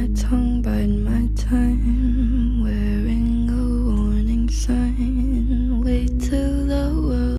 tongue, bide my time, wearing a warning sign. Wait till the world.